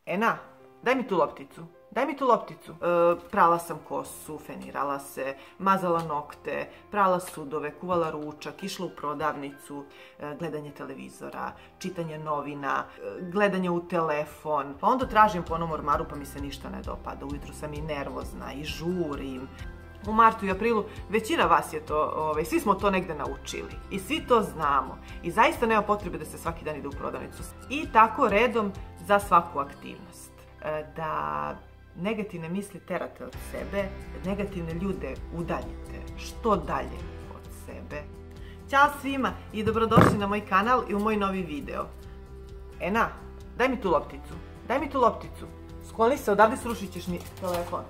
Ena, daj mi tu lopticu. Daj mi tu lopticu. Prala sam kosu, fenirala se, mazala nokte, prala sudove, kuvala ručak, išla u prodavnicu, gledanje televizora, čitanje novina, gledanje u telefon. Pa onda tražim po onom ormaru pa mi se ništa ne dopada. Ujutru sam i nervozna i žurim. U martu i aprilu većina vas je to, svi smo to negde naučili i svi to znamo i zaista nema potrebe da se svaki dan ide u prodavnicu. I tako redom za svaku aktivnost. Da negativne misli terate od sebe, negativne ljude udaljite što dalje od sebe. Ćao svima i dobrodošli na moj kanal i u moj novi video. Ena, daj mi tu lopticu. Daj mi tu lopticu. Skloni se, odavde srušit ćeš mi telefon.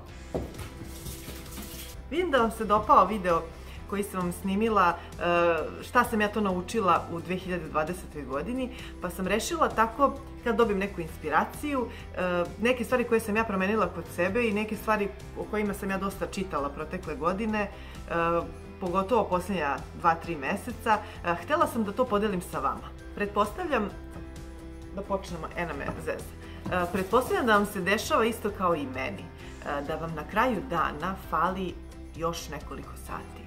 Vidim da vam se dopao video koji sam vam snimila, šta sam ja to naučila u 2020. godini, pa sam rešila tako, kad dobijem neku inspiraciju, neke stvari koje sam ja promenila kod sebe i neke stvari o kojima sam ja dosta čitala protekle godine, pogotovo posljednja 2-3 meseca, htjela sam da to podelim sa vama. Pretpostavljam, da počnemo, ena me zeza, pretpostavljam da vam se dešava isto kao i meni, da vam na kraju dana fali još nekoliko sati.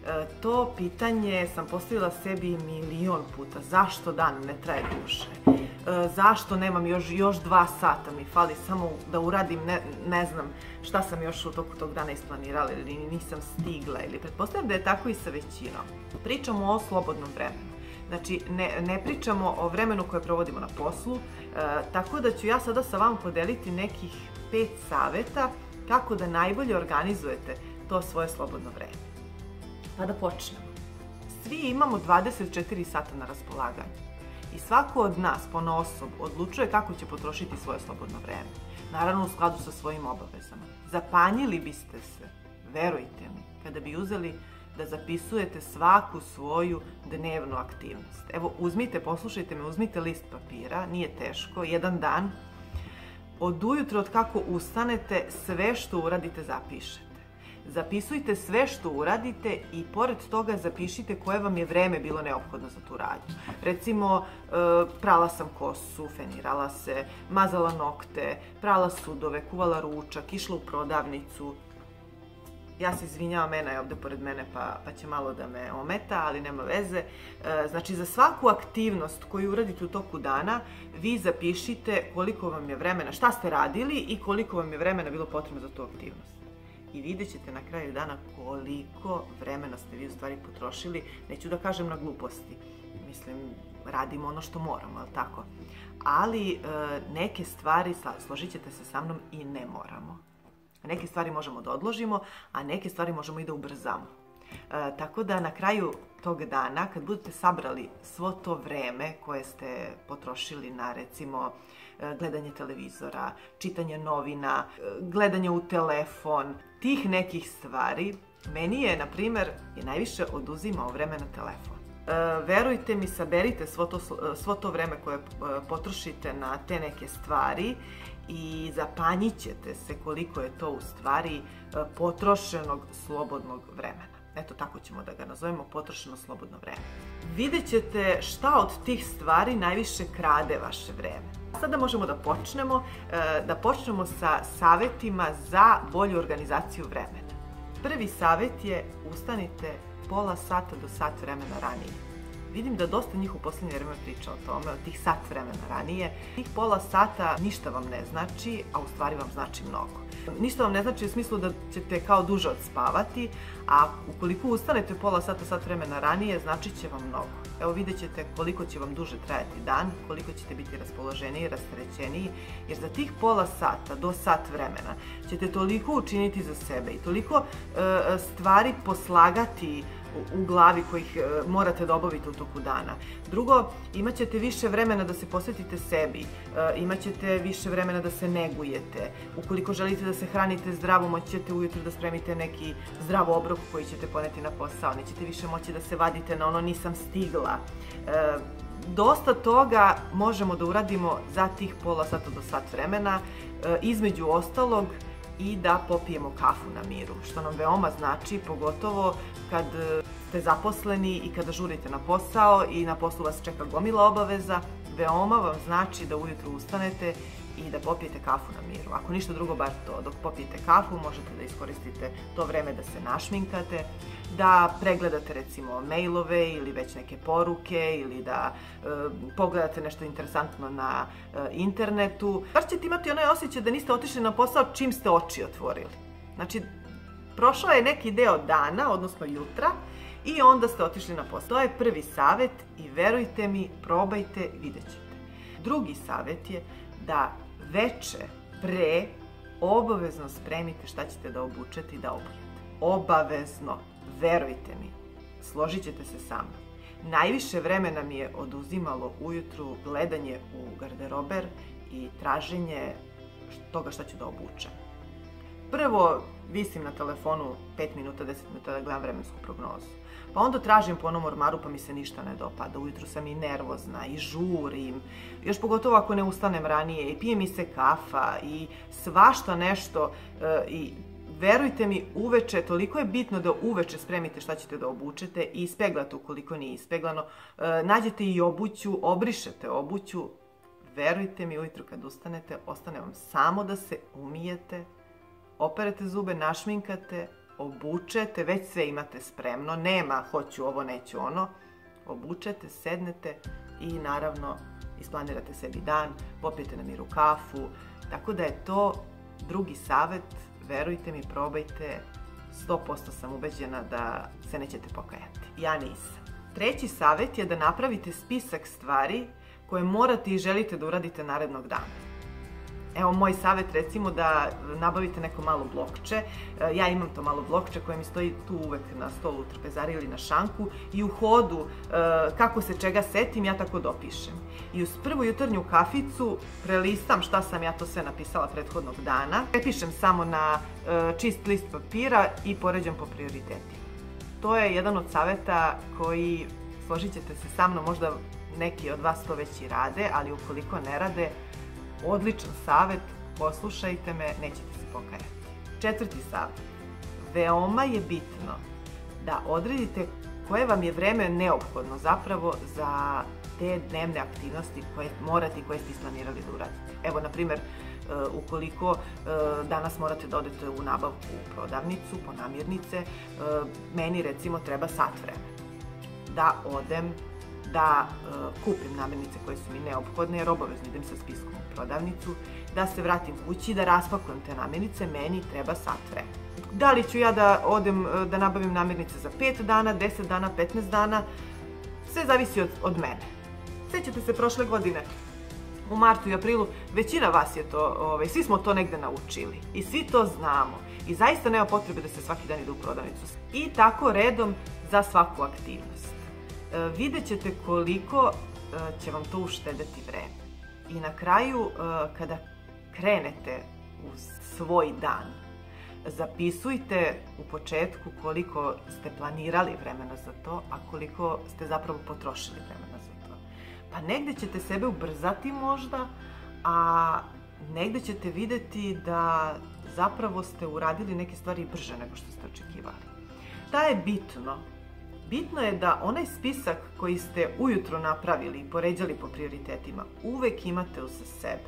To pitanje sam postavila sebi milion puta. Zašto dan ne traje duže? Zašto nemam još 2 sata mi fali samo da uradim, ne znam šta sam još u toku tog dana isplanirala ili nisam stigla, ili pretpostavljam da je tako i sa većinom. Pričamo o slobodnom vremenu. Znači, ne pričamo o vremenu koje provodimo na poslu, tako da ću ja sada sa vama podeliti nekih 5 saveta kako da najbolje organizujete to svoje slobodno vreme. Pa da počnemo. Svi imamo 24 sata na raspolaganju i svako od nas ponaosob odlučuje kako će potrošiti svoje slobodno vreme. Naravno u skladu sa svojim obavezama. Zapanjili biste se, verujte mi, kada bi uzeli da zapisujete svaku svoju dnevnu aktivnost. Evo, uzmite, poslušajte me, uzmite list papira, nije teško, jedan dan. Od ujutro od kako ustanete, sve što uradite zapišete. Zapisujte sve što uradite i pored toga zapišite koje vam je vreme bilo neophodno za tu radnju. Recimo, prala sam kosu, fenirala se, mazala nokte, prala sudove, kuvala ručak, išla u prodavnicu. Ja se izvinjavam, Ena je ovde pored mene pa će malo da me ometa, ali nema veze. Znači, za svaku aktivnost koju uradite u toku dana, vi zapišite koliko vam je vremena, šta ste radili i koliko vam je vremena bilo potrebno za tu aktivnost. I vidjet ćete na kraju dana koliko vremena ste vi u stvari potrošili, neću da kažem na gluposti, mislim, radimo ono što moramo, ali tako? Ali neke stvari, složit ćete se sa mnom, i ne moramo. Neke stvari možemo da odložimo, a neke stvari možemo i da ubrzamo. Tako da na kraju tog dana, kad budete sabrali svo to vreme koje ste potrošili na, recimo, gledanje televizora, čitanje novina, gledanje u telefon, tih nekih stvari, meni je, na primer, najviše oduzimao vreme na telefon. Verujte mi, saberite svo to vreme koje potrošite na te neke stvari i zapanjit ćete se koliko je to u stvari potrošenog slobodnog vremena. Eto, tako ćemo da ga nazovemo, potrošeno slobodno vreme. Vidjet ćete šta od tih stvari najviše krade vaše vreme. Sada možemo da počnemo sa savetima za bolju organizaciju vremena. Prvi savet je ustanite pola sata do sat vremena ranije. Vidim da dosta njih u posljednje vreme priča o tome, o tih sat vremena ranije. Tih pola sata ništa vam ne znači, a u stvari vam znači mnogo. Ništa vam ne znači u smislu da ćete kao duže odspavati, a ukoliko ustanete pola sata, sat vremena ranije, znači će vam mnogo. Evo, vidjet ćete koliko će vam duže trajati dan, koliko ćete biti raspoloženiji, rasterećeniji, jer za tih pola sata do sat vremena ćete toliko učiniti za sebe i toliko stvari poslagati u glavi kojih morate da obavite u toku dana. Drugo, imat ćete više vremena da se posvetite sebi, imat ćete više vremena da se negujete. Ukoliko želite da se hranite zdravo, moći ćete ujutro da spremite neki zdrav obrok koji ćete poneti na posao. Nećete više moći da se vadite na ono nisam stigla. Dosta toga možemo da uradimo za tih pola sata do sat vremena, između ostalog i da popijemo kafu na miru, što nam veoma znači, pogotovo kad ste zaposleni i kada žurite na posao i na poslu vas čeka gomila obaveza. Veoma vam znači da ujutro ustanete i da popijete kafu na miru. Ako ništa drugo, bar to. Dok popijete kafu, možete da iskoristite to vreme da se našminkate, da pregledate recimo mailove ili već neke poruke ili da pogledate nešto interesantno na internetu. Baš ćete imati onaj osjećaj da niste otišli na posao čim ste oči otvorili. Znači, prošao je neki deo dana, odnosno jutra, i onda ste otišli na posao. To je prvi savjet i verujte mi, probajte, vidjet ćete. Drugi savjet je da veče pre obavezno spremite šta ćete da obučete i da obujete. Obavezno, verujte mi, složit ćete se sa mnom. Najviše vremena mi je oduzimalo ujutru gledanje u garderober i traženje toga šta ću da obučem. Prvo visim na telefonu 5 minuta, 10 minuta da gledam vremensku prognozu. Pa onda tražim po onom ormaru pa mi se ništa ne dopada. Ujutru sam i nervozna i žurim. Još pogotovo ako ne ustanem ranije i pije mi se kafa i svašta nešto. I verujte mi, uveče, toliko je bitno da uveče spremite šta ćete da obučete i ispeglate ukoliko nije ispeglano. Nađete i obuću, obrišete obuću. Verujte mi, ujutru kad ustanete, ostane vam samo da se umijete, operete zube, našminkate, obučete, već sve imate spremno, nema hoću ovo, neću ono, obučete, sednete i naravno isplanirate sebi dan, popijete na miru kafu, tako da je to drugi savjet, verujte mi, probajte, 100% sam ubeđena da se nećete pokajati. Ja nisam. Treći savjet je da napravite spisak stvari koje morate i želite da uradite narednog dana. Evo moj savjet, recimo da nabavite neko malo blokče. Ja imam to malo blokče koje mi stoji tu uvek na stolu u trpezari ili na šanku i u hodu kako se čega setim ja tako dopišem. I uz prvu jutarnju kaficu prelistam šta sam ja to sve napisala prethodnog dana. Prepišem samo na čist list papira i poređam po prioritetima. To je jedan od savjeta koji, složit ćete se sa mnom, možda neki od vas to već i rade, ali ukoliko ne rade, odličan savjet, poslušajte me, nećete se pokajati. Četvrti savjet. Veoma je bitno da odredite koje vam je vreme neophodno zapravo za te dnevne aktivnosti koje morate i koje ste isplanirali da uradite. Evo, na primjer, ukoliko danas morate da odete u nabavku u prodavnicu, po namirnice, meni recimo treba sat vremena da odem, da kupim namirnice koje su mi neophodne, jer obavezno idem sa spiskom u prodavnicu, da se vratim kući, da raspakujem te namirnice, meni treba sat vremena. Da li ću ja da odem da nabavim namirnice za 5 dana, 10 dana, 15 dana, sve zavisi od mene. Sećate se prošle godine, u martu i aprilu, većina vas je to, svi smo to negde naučili i svi to znamo i zaista nema potrebe da se svaki dan ide u prodavnicu. I tako redom za svaku aktivnost. Vidjet ćete koliko će vam to uštedeti vreme. I na kraju, kada krenete u svoj dan, zapisujte u početku koliko ste planirali vremena za to, a koliko ste zapravo potrošili vremena za to. Pa negde ćete sebe ubrzati možda, a negde ćete vidjeti da zapravo ste uradili neke stvari brže nego što ste očekivali. Šta je bitno? Bitno je da onaj spisak koji ste ujutro napravili i poređali po prioritetima uvek imate uz sebe.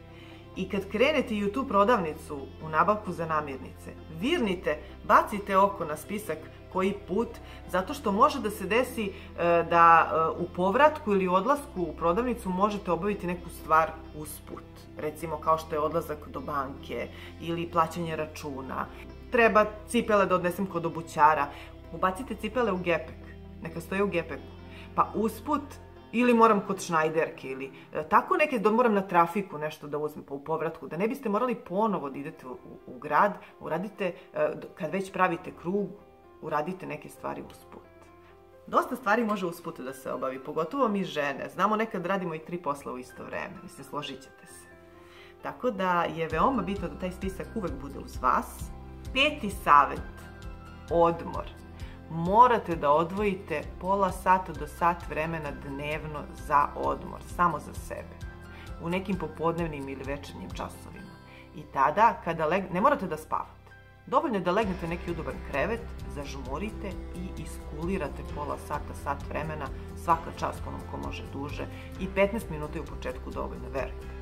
I kad krenete i u tu prodavnicu u nabavku za namirnice, virnite, bacite oko na spisak koji put, zato što može da se desi da u povratku ili odlasku u prodavnicu možete obaviti neku stvar usput. Recimo kao što je odlazak do banke ili plaćanje računa. Treba cipele da odnesem kod obućara. Ubacite cipele u gepek, neka stoje u gepeku, pa usput ili moram kod šnajderke ili tako neke, da moram na trafiku nešto da uzmem u povratku, da ne biste morali ponovo da idete u grad, uradite, kad već pravite krug, uradite neke stvari usput. Dosta stvari može usput da se obavi, pogotovo mi žene, znamo nekad radimo i 3 posla u isto vreme, mislim, složit ćete se. Tako da je veoma bitno da taj spisak uvek bude uz vas. 5. savjet, odmor. Morate da odvojite pola sata do sat vremena dnevno za odmor, samo za sebe, u nekim popodnevnim ili večernjim časovima. I tada, kada ne morate da spavate, dovoljno je da legnete neki udoban krevet, zažmurite i iskulirate pola sata, sat vremena, svaka čast onom ko može duže, i 15 minuta je u početku dovoljno, verujte.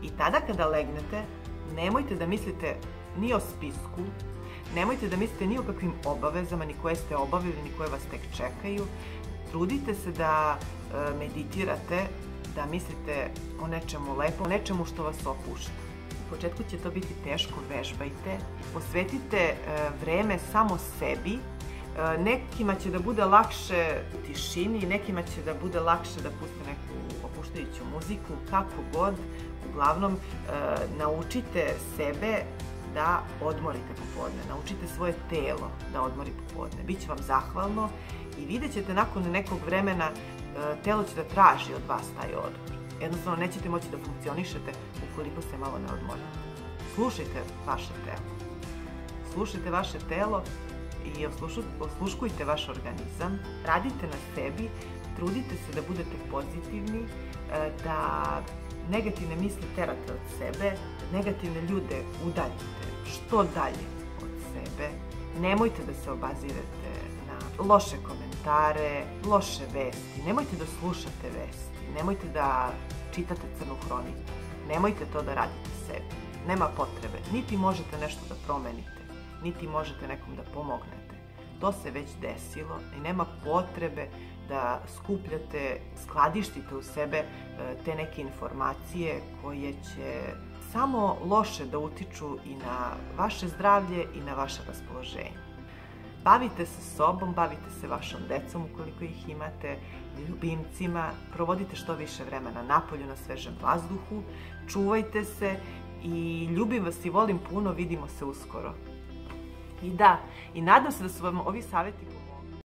I tada kada legnete, nemojte da mislite ni o spisku, nemojte da mislite ni o kakvim obavezama, ni koje ste obavili, ni koje vas tek čekaju. Trudite se da meditirate, da mislite o nečemu lepom, o nečemu što vas opušta. U početku će to biti teško, vežbajte, posvetite vreme samo sebi. Nekima će da bude lakše u tišini, nekima će da bude lakše da puste neku opuštajuću muziku, kako god. Uglavnom, naučite sebe da odmorite popodne, naučite svoje telo da odmori popodne. Biće vam zahvalno i vidjet ćete nakon nekog vremena telo će da traži od vas taj odmor. Jednostavno nećete moći da funkcionišete ukoliko se malo ne odmorite. Slušajte vaše telo. Slušajte vaše telo i osluškujte vaš organizam. Radite na sebi, trudite se da budete pozitivni, da negativne misli terate od sebe, negativne ljude udaljite što dalje od sebe. Nemojte da se obazirate na loše komentare, loše vesti, nemojte da slušate vesti, nemojte da čitate crnu hroniku, nemojte to da radite sebi. Nema potrebe, niti možete nešto da promenite, niti možete nekom da pomognete. To se već desilo i nema potrebe da skupljate, skladištite u sebe te neke informacije koje će samo loše da utiču i na vaše zdravlje i na vaše raspoloženje. Bavite se sobom, bavite se vašom decom ukoliko ih imate, ljubimcima, provodite što više vremena napolju na svežem vazduhu, čuvajte se i ljubim vas i volim puno, vidimo se uskoro. I da, i nadam se da su vam ovi savjeti